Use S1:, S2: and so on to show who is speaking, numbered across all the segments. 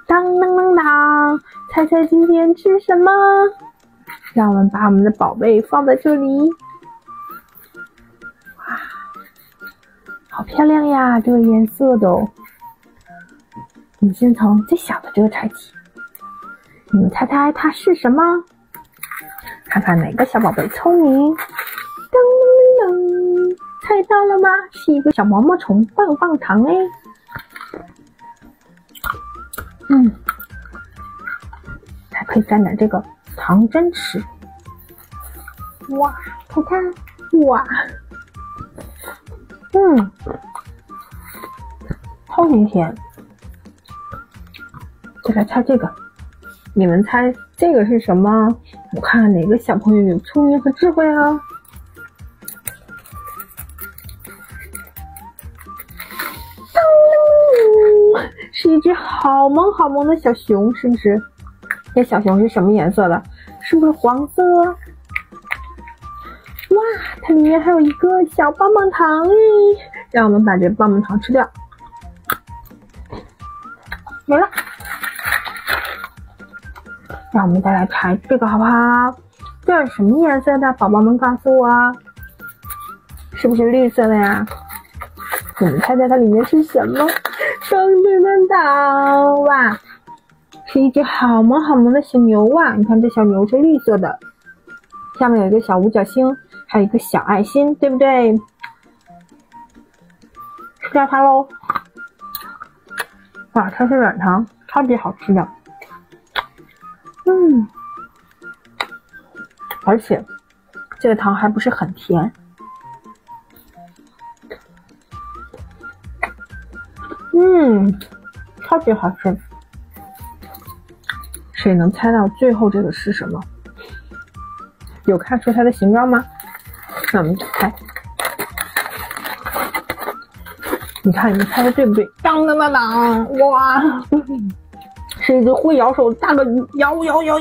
S1: 当当当当，猜猜今天吃什么？让我们把我们的宝贝放在这里。哇，好漂亮呀，这个颜色的哦。我们先从最小的这个拆起，你们猜猜它是什么？看看哪个小宝贝聪明。噔噔噔，猜到了吗？是一个小毛毛虫棒棒糖哎。还可以沾点这个糖针吃。哇，看看，哇，超级甜。再来猜这个，你们猜这个是什么？我看看哪个小朋友有聪明和智慧啊？是一只好萌好萌的小熊，是不是？这小熊是什么颜色的？是不是黄色？哇，它里面还有一个小棒棒糖哎！让我们把这棒棒糖吃掉。没了。让我们再来猜这个好不好？这是什么颜色的？宝宝们告诉我，是不是绿色的呀？你们猜猜它里面是什么？噔噔噔噔！哇，是一只好萌好萌的小牛啊！你看这小牛是绿色的，下面有一个小五角星，还有一个小爱心，对不对？吃掉它喽！哇，它是软糖，超级好吃的。而且这个糖还不是很甜。超级好吃。谁能猜到最后这个是什么？有看出它的形状吗？那我们打开，你看你们猜的对不对？当当当当！哇，是一只会摇手的大鳄鱼，摇。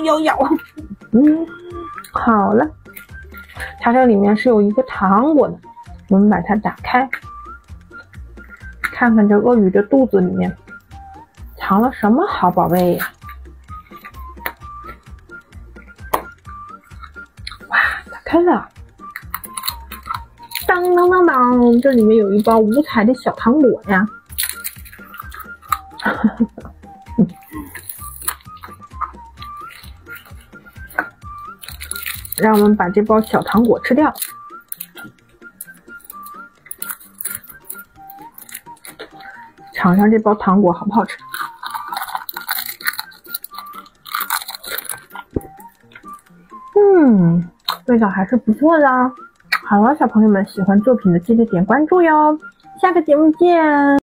S1: 好了，它这里面是有一个糖果的，我们把它打开，看看这鳄鱼的肚子里面藏了什么好宝贝呀？哇，打开了！当当当当，这里面有一包五彩的小糖果呀！让我们把这包小糖果吃掉。尝尝这包糖果好不好吃？味道还是不错的。好了，小朋友们，喜欢作品的记得点关注哟，下个节目见。